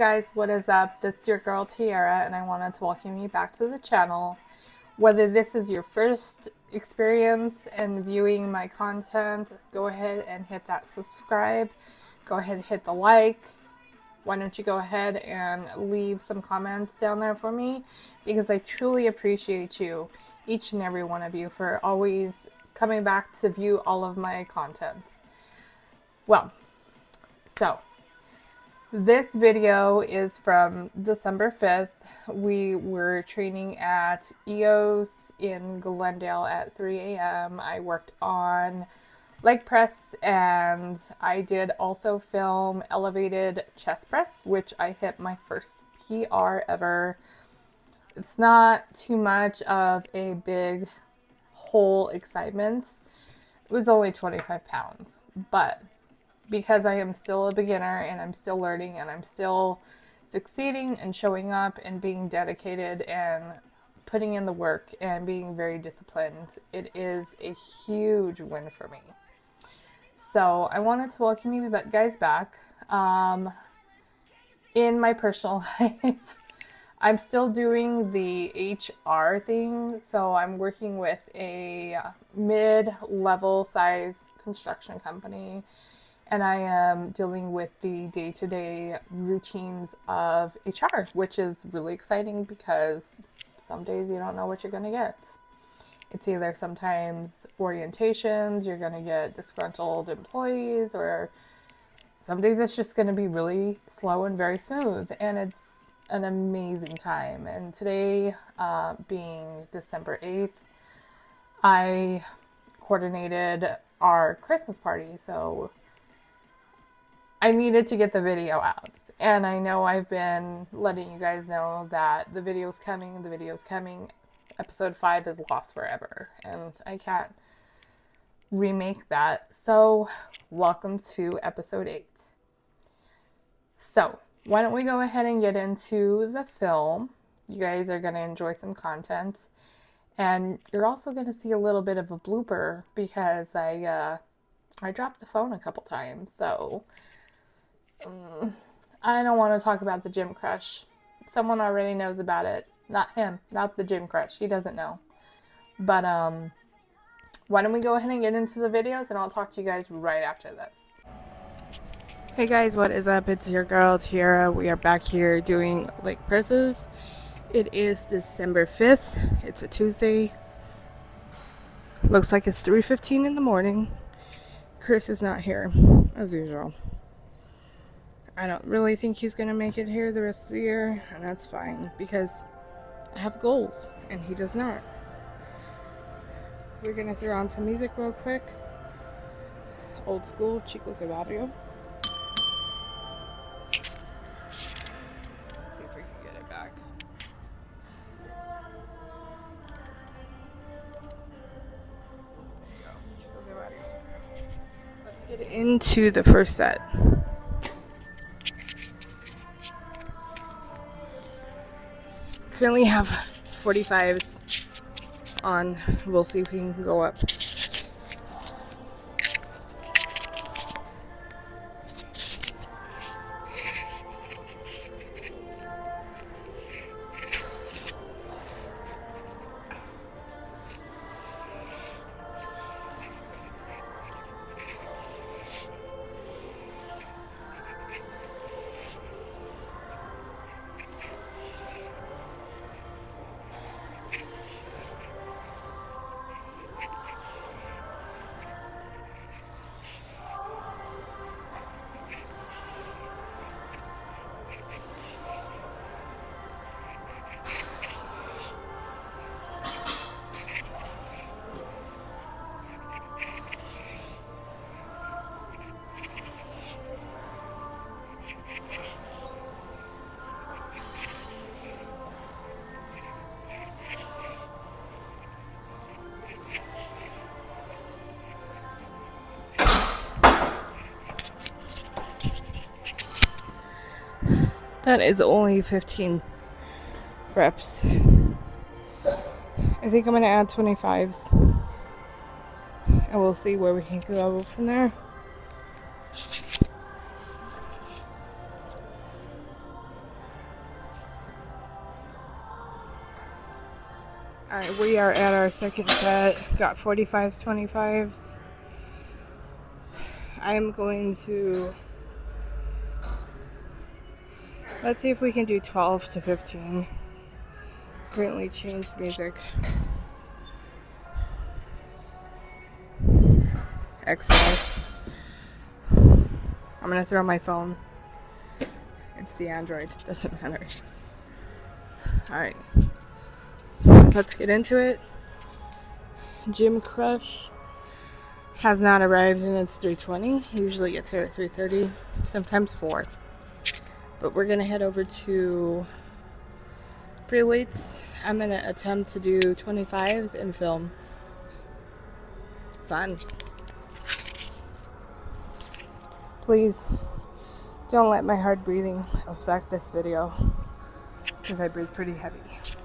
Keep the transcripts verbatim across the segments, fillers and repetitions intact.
guys, what is up? It's your girl Tierra, and I wanted to welcome you back to the channel. Whether this is your first experience in viewing my content, go ahead and hit that subscribe. Go ahead and hit the like. Why don't you go ahead and leave some comments down there for me, because I truly appreciate you, each and every one of you, for always coming back to view all of my content. Well, so this video is from December fifth. We were training at E O S in Glendale at three A M I worked on leg press, and I did also film elevated chest press, which I hit my first P R ever. It's not too much of a big whole excitement. It was only twenty-five pounds, but because I am still a beginner and I'm still learning and I'm still succeeding and showing up and being dedicated and putting in the work and being very disciplined, it is a huge win for me. So I wanted to welcome you guys back. Um, in my personal life, I'm still doing the H R thing. So I'm working with a mid-level size construction company, and I am dealing with the day-to-day routines of H R, which is really exciting because some days you don't know what you're going to get. It's either sometimes orientations, you're going to get disgruntled employees, or some days it's just going to be really slow and very smooth. And it's an amazing time. And today, uh, being December eighth, I coordinated our Christmas party. So I needed to get the video out, and I know I've been letting you guys know that the video's coming, the video's coming. Episode five is lost forever, and I can't remake that. So welcome to episode eight. So why don't we go ahead and get into the film. You guys are going to enjoy some content, and you're also going to see a little bit of a blooper because I, uh, I dropped the phone a couple times, so Um, I don't want to talk about the gym crush. Someone already knows about it. Not him. Not the gym crush. He doesn't know. But, um, why don't we go ahead and get into the videos, and I'll talk to you guys right after this. Hey guys, what is up? It's your girl, Tierra. We are back here doing leg presses. It is December fifth. It's a Tuesday. Looks like it's three fifteen in the morning. Chris is not here, as usual. I don't really think he's going to make it here the rest of the year, and that's fine, because I have goals, and he does not. We're going to throw on some music real quick. Old school, Chicos de Barrio. Let's see if we can get it back. There you go, Chicos de Barrio. Let's get into the first set. Currently have forty-fives on. We'll see if we can go up. That is only fifteen reps. I think I'm going to add twenty-fives. And we'll see where we can go from there. Alright, we are at our second set. Got forty-fives, twenty-fives. I am going to... Let's see if we can do twelve to fifteen. Currently changed music. Excellent. I'm gonna throw my phone. It's the Android, doesn't matter. Alright. Let's get into it. Gym Crush has not arrived and it's three twenty. Usually gets here at three thirty, sometimes four. But we're gonna head over to free weights. I'm gonna attempt to do twenty-fives and film. Fun. Please don't let my hard breathing affect this video, because I breathe pretty heavy.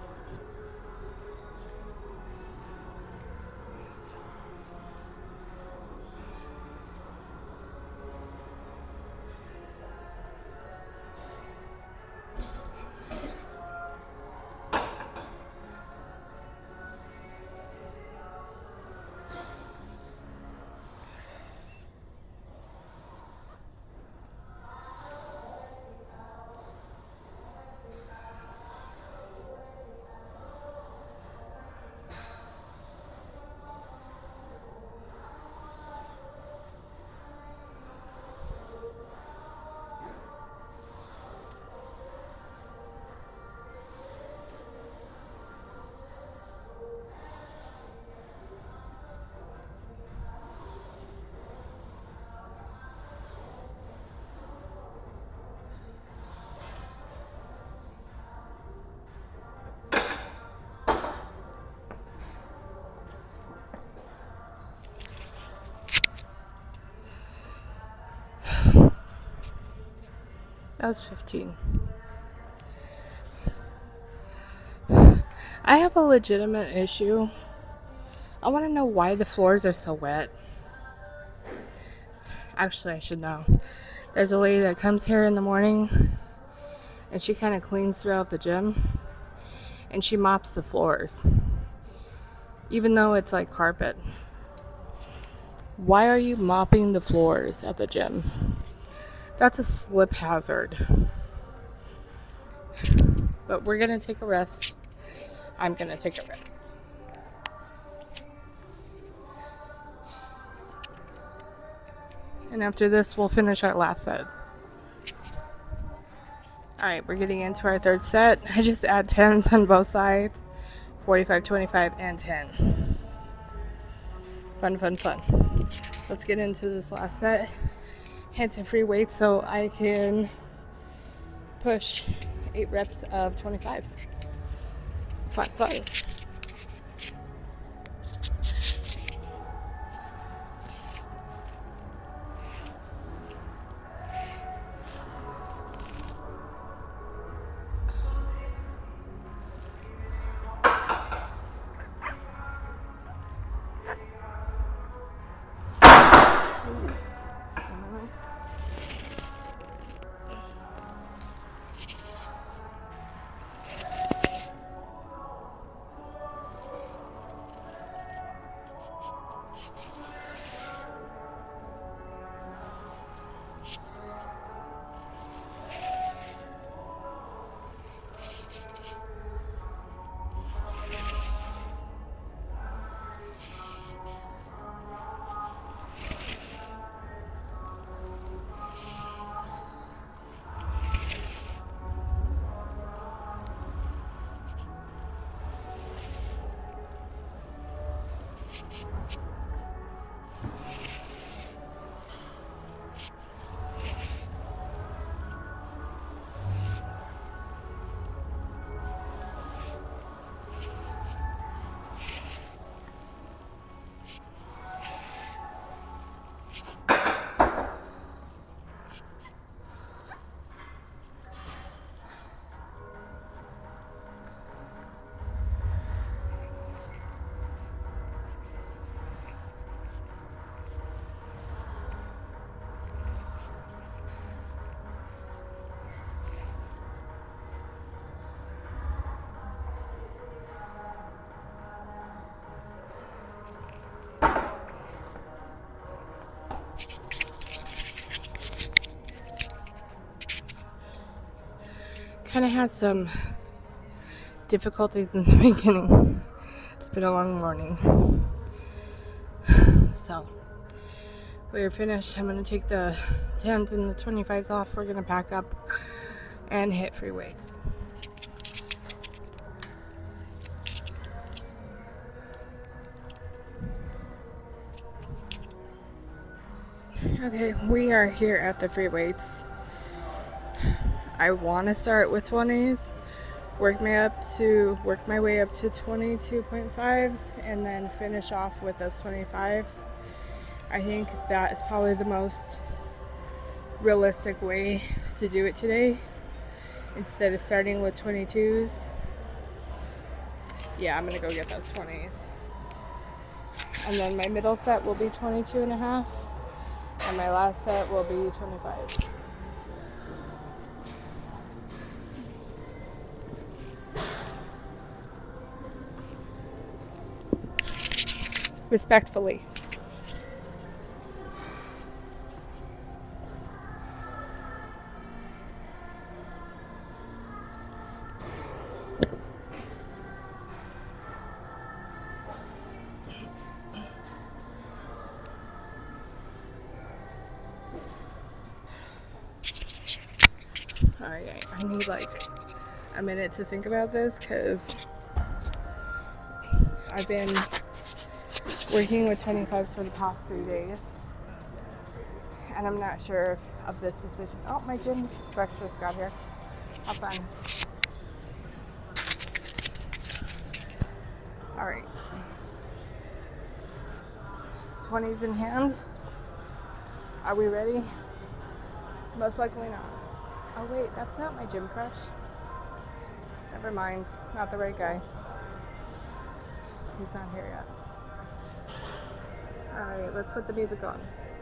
That was fifteen. I have a legitimate issue. I want to know why the floors are so wet. Actually, I should know. There's a lady that comes here in the morning and she kind of cleans throughout the gym and she mops the floors, even though it's like carpet. Why are you mopping the floors at the gym? That's a slip hazard. But we're gonna take a rest. I'm gonna take a rest. And after this, we'll finish our last set. Alright, we're getting into our third set. I just add tens on both sides. forty-five, twenty-five, and ten. Fun, fun, fun. Let's get into this last set. Head to free weights so I can push eight reps of twenty-fives. Fun, fun. kind of had some difficulties in the beginning. It's been a long morning. So we're finished. I'm going to take the tens and the twenty-fives off. We're going to pack up and hit free weights. Okay, we are here at the free weights. I want to start with twenties, work my up to work my way up to twenty-two point fives, and then finish off with those twenty-fives. I think that is probably the most realistic way to do it today, instead of starting with twenty-twos. Yeah, I'm gonna go get those twenties, and then my middle set will be twenty-two and a half, and my last set will be twenty-five. Respectfully. Alright, I need like a minute to think about this because I've been working with twenty-fives for the past three days, and I'm not sure of this decision. Oh, my gym fresh just got here. How fun. Alright. twenties in hand. Are we ready? Most likely not. Oh wait, that's not my gym crush. Never mind. Not the right guy. He's not here yet. Alright, let's put the music on.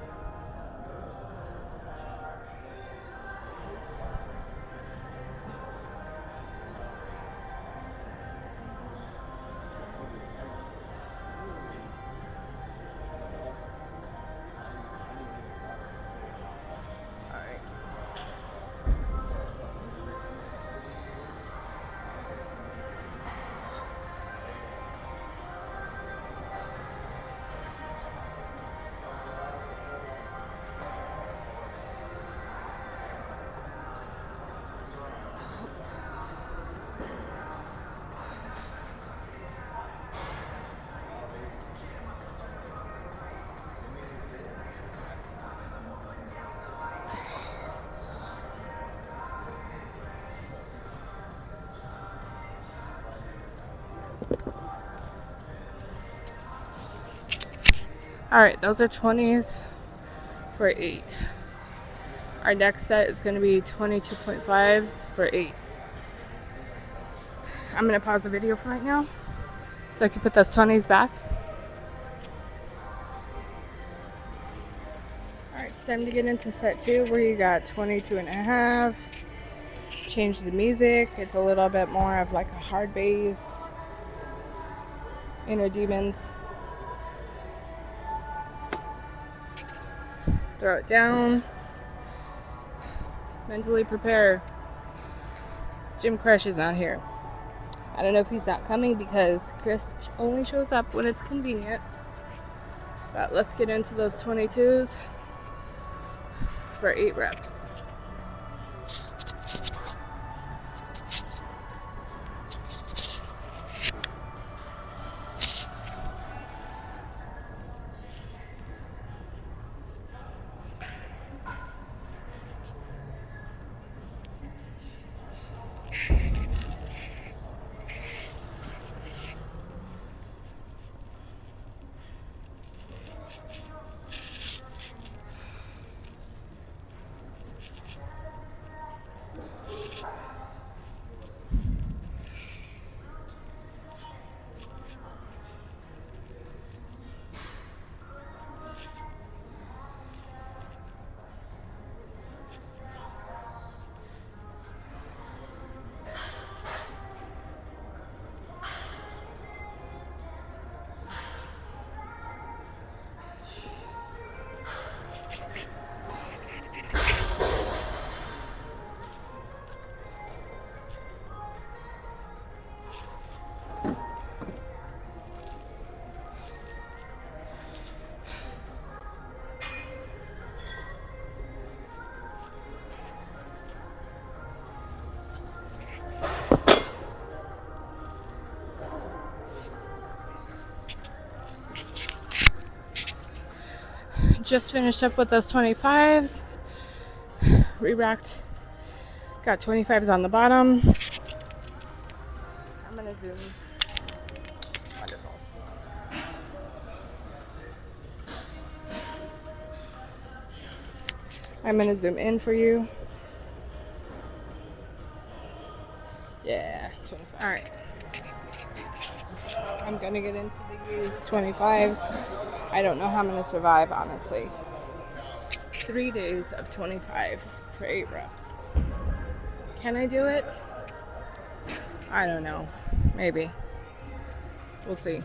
Alright, those are twenties for eight. Our next set is going to be twenty-two point fives for eights. I'm going to pause the video for right now so I can put those twenties back. Alright, it's time to get into set two where you got twenty-two and a halves. Change the music. It's a little bit more of like a hard bass. Inner demons. Throw it down. Mentally prepare. Jim Crush is not here. I don't know if he's not coming because Chris only shows up when it's convenient. But let's get into those twenty-twos for eight reps. just finished up with those twenty-fives. Re-racked. Got twenty-fives on the bottom. I'm gonna zoom. Wonderful. I'm gonna zoom in for you. Yeah, twenty-five. All right. I'm gonna get into the used twenty-fives. I don't know how I'm gonna survive, honestly. Three days of twenty-fives for eight reps. Can I do it? I don't know. Maybe. We'll see.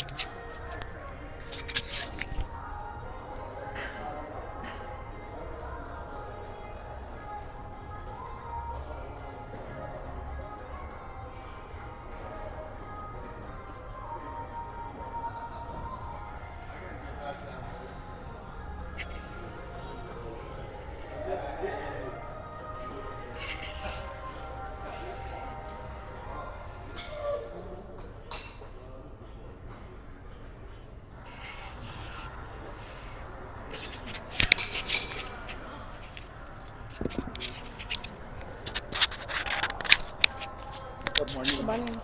Good morning. Good morning.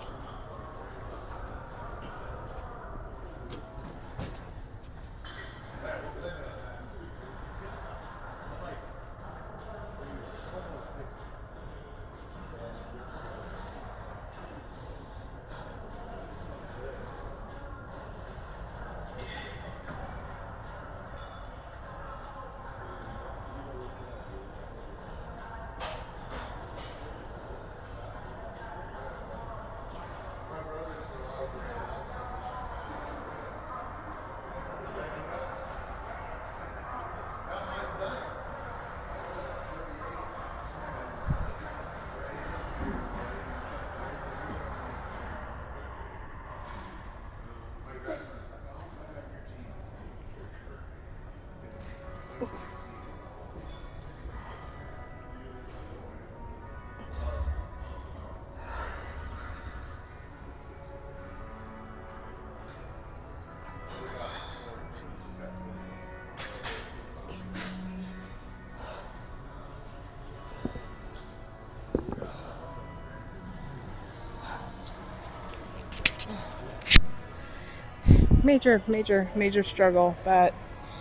Major, major, major struggle, but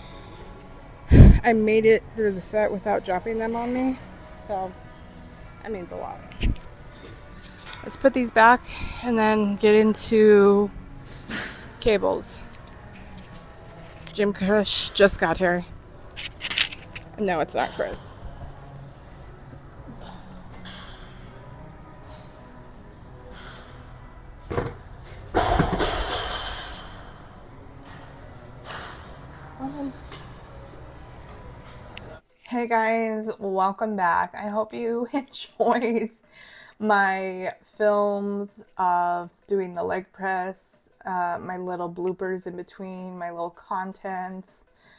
I made it through the set without dropping them on me, so that means a lot. Let's put these back and then get into cables. Jim Crush just got here. No, it's not Chris. Hey guys, welcome back. I hope you enjoyed my films of doing the leg press, uh, my little bloopers in between, my little content.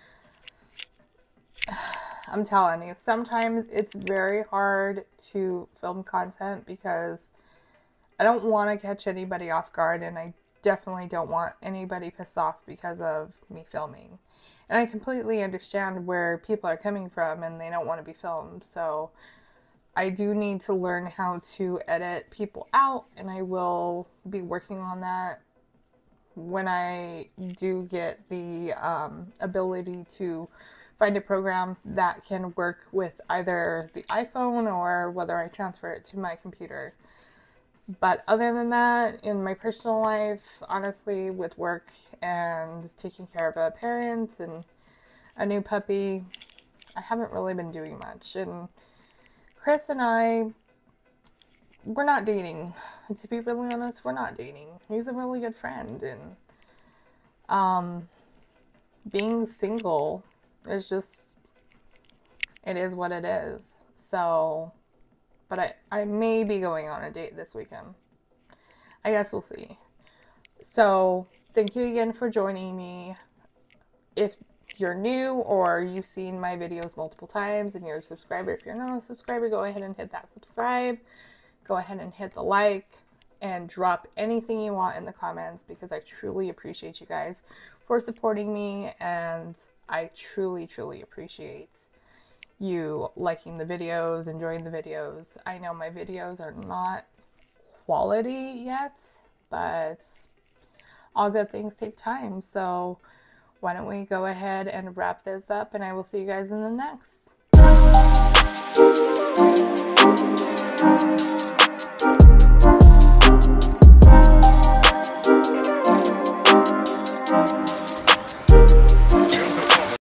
I'm telling you, sometimes it's very hard to film content because I don't want to catch anybody off guard, and I definitely don't want anybody pissed off because of me filming. And I completely understand where people are coming from and they don't want to be filmed. So I do need to learn how to edit people out, and I will be working on that when I do get the um, ability to find a program that can work with either the iPhone or whether I transfer it to my computer. But other than that, in my personal life, honestly, with work and taking care of a parent and a new puppy, I haven't really been doing much. And Chris and I, we're not dating. And to be really honest, we're not dating. He's a really good friend. And um, being single is just, it is what it is. So, but I, I may be going on a date this weekend. I guess we'll see. So, thank you again for joining me. If you're new or you've seen my videos multiple times and you're a subscriber, if you're not a subscriber, go ahead and hit that subscribe. Go ahead and hit the like and drop anything you want in the comments because I truly appreciate you guys for supporting me and I truly, truly appreciate you liking the videos, enjoying the videos. I know my videos are not quality yet, but all good things take time. So why don't we go ahead and wrap this up, and I will see you guys in the next.